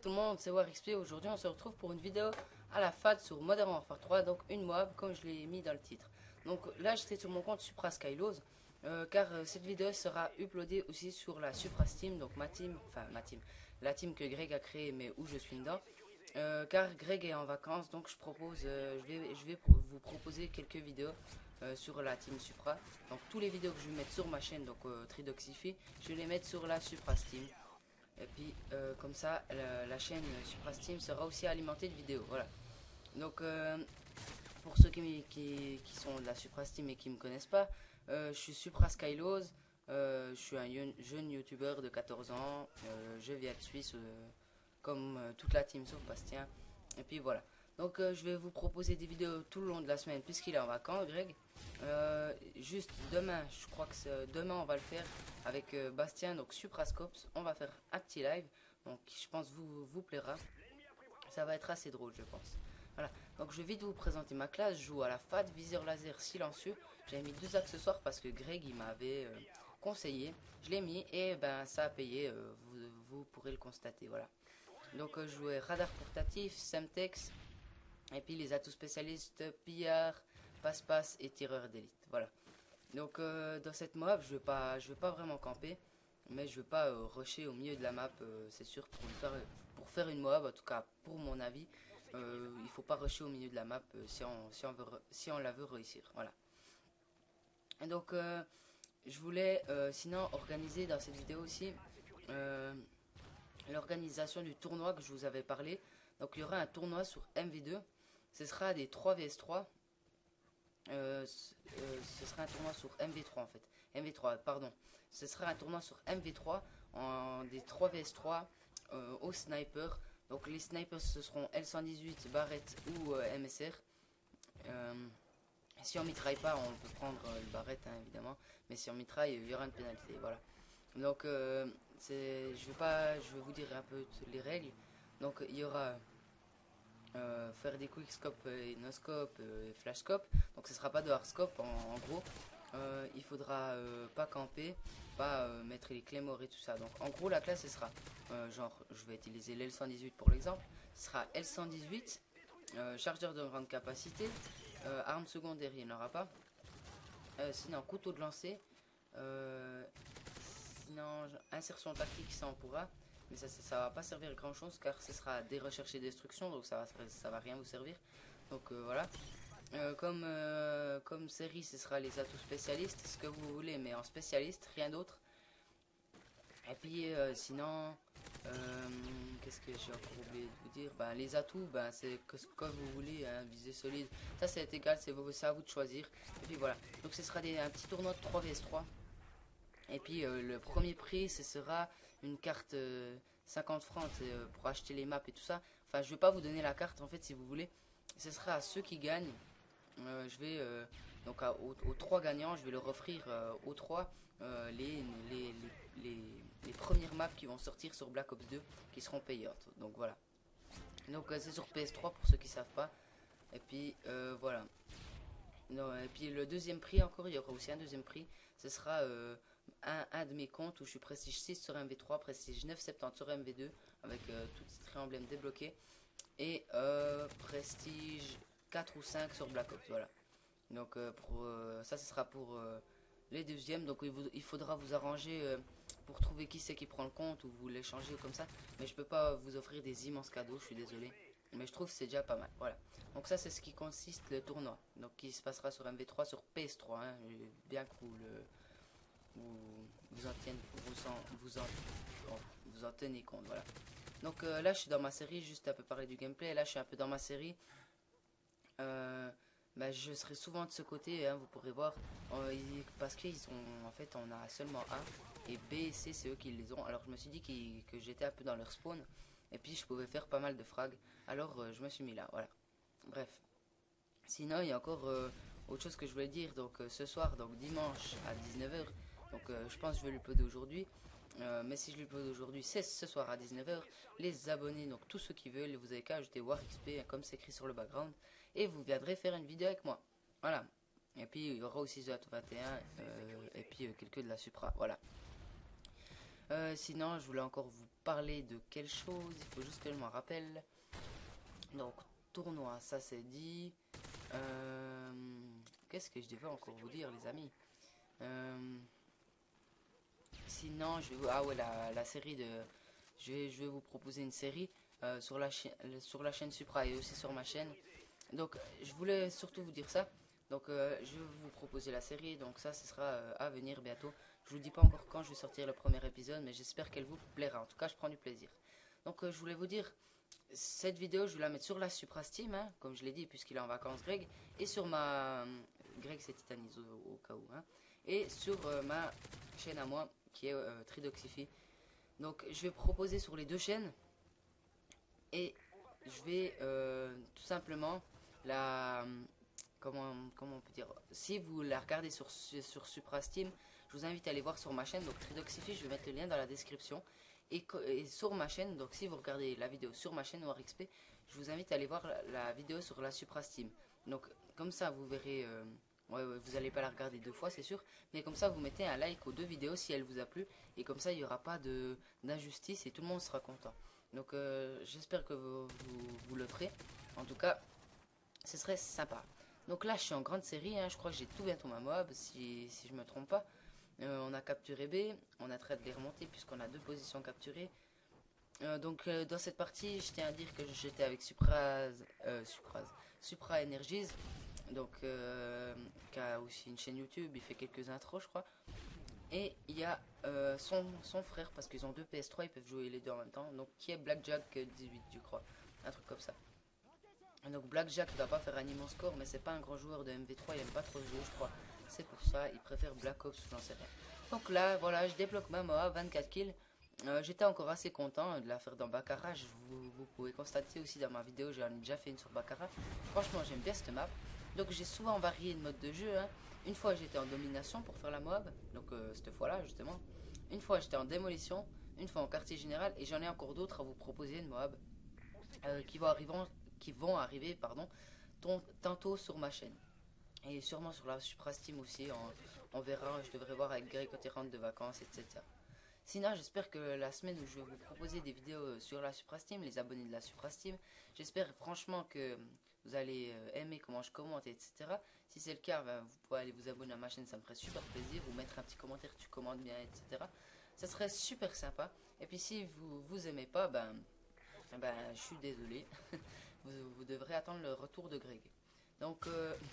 tout le monde, c'est WarXP. Aujourd'hui on se retrouve pour une vidéo à la FAD sur Modern Warfare 3, donc une Moab comme je l'ai mis dans le titre. Donc là j'étais sur mon compte Supra Skylos, car cette vidéo sera uploadée aussi sur la Supra Steam, donc ma team, la team que Greg a créée mais où je suis dedans. Car Greg est en vacances, donc je vais vous proposer quelques vidéos sur la team Supra. Donc tous les vidéos que je vais mettre sur ma chaîne, donc Tridoxify, je vais les mettre sur la Supra Steam. Et puis comme ça, la chaîne Supra Steam sera aussi alimentée de vidéos. Voilà. Donc pour ceux qui sont de la Supra Steam et qui ne me connaissent pas, je suis Supra Skylos. Je suis un jeune youtubeur de 14 ans. Je viens de Suisse comme toute la team sauf Bastien. Et puis voilà. Donc je vais vous proposer des vidéos tout le long de la semaine puisqu'il est en vacances, Greg. Juste demain, je crois que demain on va le faire avec Bastien, donc Suprascopes. On va faire un petit live, donc je pense vous plaira. Ça va être assez drôle, je pense. Voilà, donc je vais vite vous présenter ma classe. Je joue à la FAD, viseur laser silencieux. J'ai mis 2 accessoires parce que Greg il m'avait conseillé. Je l'ai mis et ben ça a payé, vous pourrez le constater. Voilà. Donc je jouais radar portatif, Semtex, et puis les atouts spécialistes, pillard, passe-passe et tireur d'élite. Voilà. Donc dans cette map, je vais pas vraiment camper, mais je vais pas rusher au milieu de la map, c'est sûr, pour faire une mob, en tout cas pour mon avis, il faut pas rusher au milieu de la map si on la veut réussir. Voilà. Et donc je voulais sinon organiser dans cette vidéo aussi l'organisation du tournoi que je vous avais parlé. Donc il y aura un tournoi sur MV2, ce sera des 3 vs 3. Ce sera un tournoi sur MV3 en fait. MV3, pardon. Ce sera un tournoi sur MV3 en des 3 vs 3 au sniper. Donc les snipers ce seront L118, Barrett ou MSR. Si on mitraille pas, on peut prendre le Barrett hein, évidemment. Mais si on mitraille, il y aura une pénalité. Voilà. Donc je vais vous dire un peu les règles. Donc il y aura faire des quickscope et noscope et flashscope. Donc ce sera pas de hardscope en gros. Il faudra pas camper, pas mettre les claymores et tout ça. Donc en gros la classe ce sera genre je vais utiliser l'L118 pour l'exemple. Ce sera L118, chargeur de grande capacité, arme secondaire il n'y en aura pas. Sinon couteau de lancer. Sinon insertion tactique ça on pourra. Mais ça va pas servir grand chose car ce sera des recherches et destruction, donc ça va rien vous servir. Donc voilà. Comme série ce sera les atouts spécialistes, ce que vous voulez mais en spécialiste, rien d'autre. Et puis sinon qu'est-ce que j'ai encore oublié de vous dire, ben, les atouts c'est comme vous voulez hein, visée solide, ça c'est égal, c'est à vous de choisir. Et puis voilà, donc ce sera un petit tournoi de 3 vs 3. Et puis le premier prix ce sera une carte 50 francs pour acheter les maps et tout ça. Enfin je vais pas vous donner la carte en fait si vous voulez. Ce sera à ceux qui gagnent. Je vais donc aux 3 gagnants je vais leur offrir aux 3 les premières maps qui vont sortir sur Black Ops 2 qui seront payantes. Donc voilà. Donc c'est sur PS3 pour ceux qui savent pas. Et puis voilà. Non, et puis le deuxième prix encore, il y aura aussi un deuxième prix. Ce sera un de mes comptes où je suis prestige 6 sur MV3, prestige 970 sur MV2 avec tout titre et emblème débloqué. Et prestige 4 ou 5 sur Black Ops. Voilà. Donc ça ce sera pour les deuxièmes. Donc il faudra vous arranger pour trouver qui c'est qui prend le compte ou vous l'échanger ou comme ça. Mais je peux pas vous offrir des immenses cadeaux, je suis désolé. Mais je trouve que c'est déjà pas mal. Voilà. Donc ça c'est ce qui consiste le tournoi. Donc qui se passera sur MV3 sur PS3. Hein, bien que vous en tenez compte. Voilà. Donc là je suis dans ma série, juste un peu parler du gameplay. Là je suis un peu dans ma série. Je serai souvent de ce côté, hein, vous pourrez voir, parce qu'ils ont, en fait, on a seulement A et B et C, c'est eux qui les ont. Alors je me suis dit que j'étais un peu dans leur spawn, et puis je pouvais faire pas mal de frags. Alors je me suis mis là, voilà. Bref. Sinon il y a encore autre chose que je voulais dire. Donc ce soir, donc dimanche à 19 h, donc je pense que je vais l'uploader aujourd'hui. Mais si je l'upload aujourd'hui, c'est ce soir à 19 h. Les abonnés, donc tous ceux qui veulent, vous avez qu'à ajouter WarXP comme c'est écrit sur le background. Et vous viendrez faire une vidéo avec moi. Voilà. Et puis il y aura aussi The 21 et puis quelques de la Supra. Voilà. Sinon, je voulais encore vous parler de quelque chose. Il faut juste que je m'en rappelle. Donc, tournoi, ça c'est dit. Euh, Qu'est-ce que je devais encore vous dire, les amis? Euh, Sinon, ah ouais, la série de. Je vais vous proposer une série sur la chaîne Supra et aussi sur ma chaîne. Donc, je voulais surtout vous dire ça. Donc, je vais vous proposer la série. Donc, ça, ce sera à venir bientôt. Je vous dis pas encore quand je vais sortir le premier épisode, mais j'espère qu'elle vous plaira. En tout cas, je prends du plaisir. Donc, je voulais vous dire, cette vidéo, je vais la mettre sur la Supra Steam, hein, comme je l'ai dit, puisqu'il est en vacances, Greg, et sur ma. Greg, c'est Titanis au cas où, hein, et sur ma chaîne à moi, qui est Tridoxify. Donc, je vais proposer sur les deux chaînes, et je vais tout simplement la. Comment on peut dire, si vous la regardez sur Supra Steam, je vous invite à aller voir sur ma chaîne, donc Tridoxify, je vais mettre le lien dans la description. Et sur ma chaîne, donc si vous regardez la vidéo sur ma chaîne NoirXP, je vous invite à aller voir la vidéo sur la Supra Steam. Donc comme ça vous verrez, ouais, vous n'allez pas la regarder deux fois c'est sûr, mais comme ça vous mettez un like aux deux vidéos si elle vous a plu, et comme ça il n'y aura pas d'injustice et tout le monde sera content. Donc j'espère que vous le ferez, en tout cas ce serait sympa. Donc là je suis en grande série, hein, je crois que j'ai tout bientôt ma mob si je me trompe pas. On a capturé B, on a traité de les remonter puisqu'on a deux positions capturées. Dans cette partie, je tiens à dire que j'étais avec Supra Energies, donc qui a aussi une chaîne YouTube, il fait quelques intros je crois. Et il y a son frère, parce qu'ils ont deux PS3, ils peuvent jouer les deux en même temps, donc qui est Blackjack 18 je crois, un truc comme ça. Donc Blackjack ne va pas faire un immense score, mais c'est pas un grand joueur de MV3, il aime pas trop jouer je crois. C'est pour ça, il préfère Black Ops ou j'en sais rien. Donc là, voilà, je débloque ma MOA, 24 kills. J'étais encore assez content de la faire dans Baccarat. Vous pouvez constater aussi dans ma vidéo, j'en ai déjà fait une sur Baccarat. Franchement, j'aime bien cette map. Donc j'ai souvent varié de mode de jeu, hein. Une fois j'étais en domination pour faire la Moab, donc cette fois-là justement. Une fois j'étais en démolition, une fois en quartier général, et j'en ai encore d'autres à vous proposer de Moab qui vont arriver pardon, tantôt sur ma chaîne. Et sûrement sur la Supra Steam aussi, on verra, je devrais voir avec Greg quand il rentre de vacances, etc. Sinon, j'espère que la semaine où je vais vous proposer des vidéos sur la Supra Steam, les abonnés de la Supra Steam, j'espère franchement que vous allez aimer comment je commente, etc. Si c'est le cas, ben, vous pouvez aller vous abonner à ma chaîne, ça me ferait super plaisir, ou mettre un petit commentaire, tu commandes bien, etc. Ça serait super sympa. Et puis si vous aimez pas, ben je suis désolé. Vous devrez attendre le retour de Greg. Donc,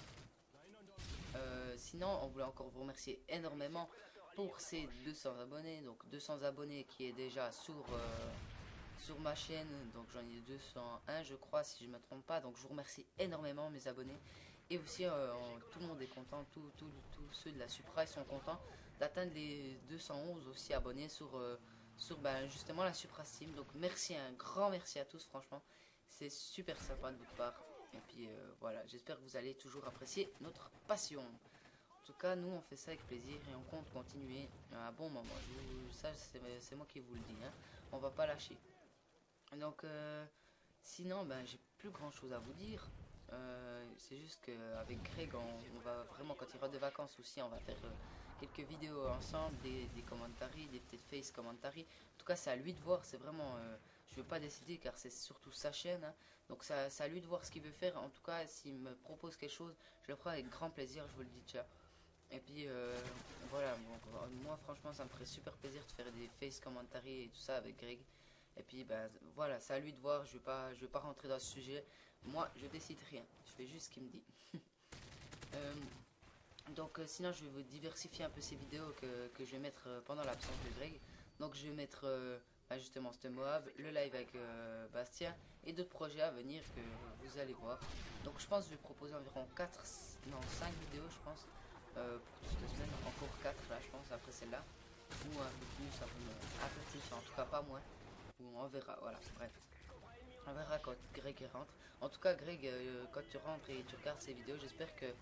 sinon, on voulait encore vous remercier énormément pour ces 200 abonnés. Donc 200 abonnés qui est déjà sur ma chaîne. Donc j'en ai 201 je crois si je ne me trompe pas. Donc je vous remercie énormément mes abonnés. Et aussi tout le monde est content. Tous ceux de la Supra ils sont contents d'atteindre les 211 aussi abonnés sur justement la Supra Steam. Donc merci, un grand merci à tous franchement. C'est super sympa de votre part. Et puis voilà, j'espère que vous allez toujours apprécier notre passion. En tout cas, nous on fait ça avec plaisir et on compte continuer à un bon moment. Ça, c'est moi qui vous le dis, hein. On va pas lâcher. Donc, sinon, j'ai plus grand chose à vous dire. C'est juste qu'avec Greg, on va vraiment, quand il rentre de vacances aussi, on va faire quelques vidéos ensemble, des commentaries, des petites face commentaries. En tout cas, c'est à lui de voir. C'est vraiment, je ne veux pas décider car c'est surtout sa chaîne, hein. Donc, c'est à lui de voir ce qu'il veut faire. En tout cas, s'il me propose quelque chose, je le ferai avec grand plaisir, je vous le dis déjà. Et puis voilà, donc, moi franchement ça me ferait super plaisir de faire des face commentaries et tout ça avec Greg. Et puis voilà, c'est à lui de voir, je vais pas rentrer dans ce sujet. Moi je décide rien, je fais juste ce qu'il me dit. Euh, sinon je vais vous diversifier un peu ces vidéos que je vais mettre pendant l'absence de Greg. Donc je vais mettre justement ce Moab, le live avec Bastien et d'autres projets à venir que vous allez voir. Donc je pense que je vais proposer environ 4, non 5 vidéos je pense pour toute la semaine. Encore 4 là je pense après celle-là. Ou un peu plus, un peu plus, en tout cas pas moins. Ou on verra, voilà, bref. On verra quand Greg rentre. En tout cas Greg, quand tu rentres et tu regardes ces vidéos, j'espère que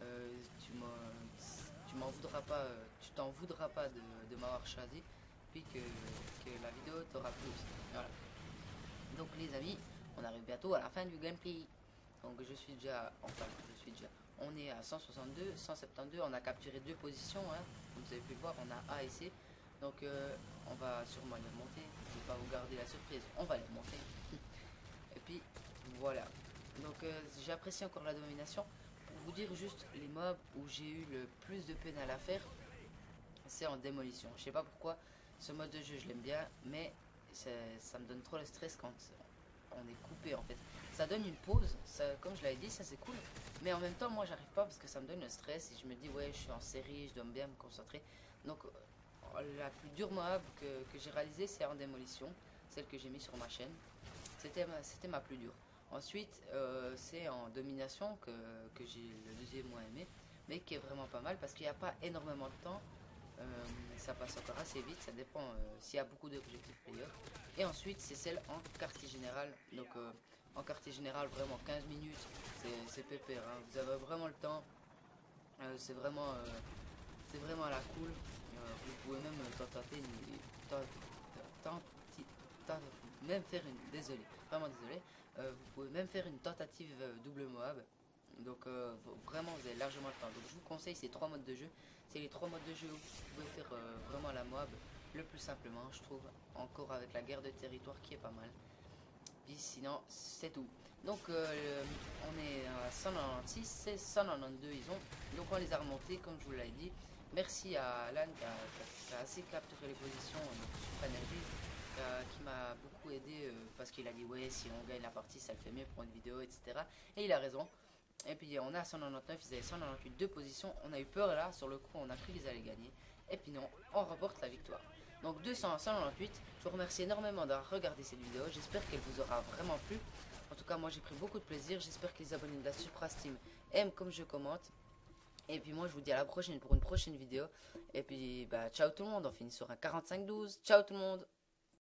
tu m'en voudras pas, tu t'en voudras pas de m'avoir choisi, puis que la vidéo t'aura plu aussi. Voilà. Donc les amis, on arrive bientôt à la fin du gameplay. Donc je suis déjà, on est à 162, 172, on a capturé deux positions, hein. Comme vous avez pu le voir, on a A et C. Donc on va sûrement les remonter. Je vais pas vous garder la surprise, on va les remonter. Et puis voilà. Donc j'ai apprécié encore la domination. Pour vous dire juste les mobs où j'ai eu le plus de peine à la faire, c'est en démolition. Je sais pas pourquoi ce mode de jeu je l'aime bien, mais ça me donne trop le stress quand on est coupé en fait. Ça donne une pause, ça, comme je l'avais dit, ça c'est cool. Mais en même temps, moi j'arrive pas parce que ça me donne le stress et je me dis ouais, je suis en série, je dois bien me concentrer. Donc la plus dure mob que j'ai réalisée, c'est en démolition, celle que j'ai mis sur ma chaîne. C'était ma plus dure. Ensuite, c'est en domination que j'ai le deuxième moins aimé, mais qui est vraiment pas mal parce qu'il n'y a pas énormément de temps. Ça passe encore assez vite, ça dépend s'il y a beaucoup d'objectifs players. Et ensuite, c'est celle en quartier général. Donc, en quartier général, vraiment 15 minutes, c'est pépère. Hein. Vous avez vraiment le temps. C'est vraiment à la cool. Vous pouvez même même faire une. Désolé, vraiment désolé. Vous pouvez même faire une tentative double Moab. Donc vraiment vous avez largement le temps. Donc je vous conseille ces trois modes de jeu. C'est les trois modes de jeu où vous pouvez faire vraiment la Moab le plus simplement, je trouve. Encore avec la guerre de territoire qui est pas mal. Puis sinon c'est tout. Donc on est à 196, c'est 192 ils ont. Donc on les a remontés comme je vous l'ai dit. Merci à Alan qui a assez capturé les positions sur Energy, qui m'a beaucoup aidé parce qu'il a dit ouais si on gagne la partie ça le fait mieux pour une vidéo etc. Et il a raison. Et puis on est à 199, ils avaient 198 deux positions. On a eu peur là, sur le coup on a cru qu'ils allaient gagner. Et puis non, on remporte la victoire. Donc 200 à 198, je vous remercie énormément d'avoir regardé cette vidéo. J'espère qu'elle vous aura vraiment plu. En tout cas moi j'ai pris beaucoup de plaisir. J'espère que les abonnés de la Supra Steam aiment comme je commente. Et puis moi je vous dis à la prochaine pour une prochaine vidéo. Et puis bah ciao tout le monde, on finit sur un 45-12. Ciao tout le monde.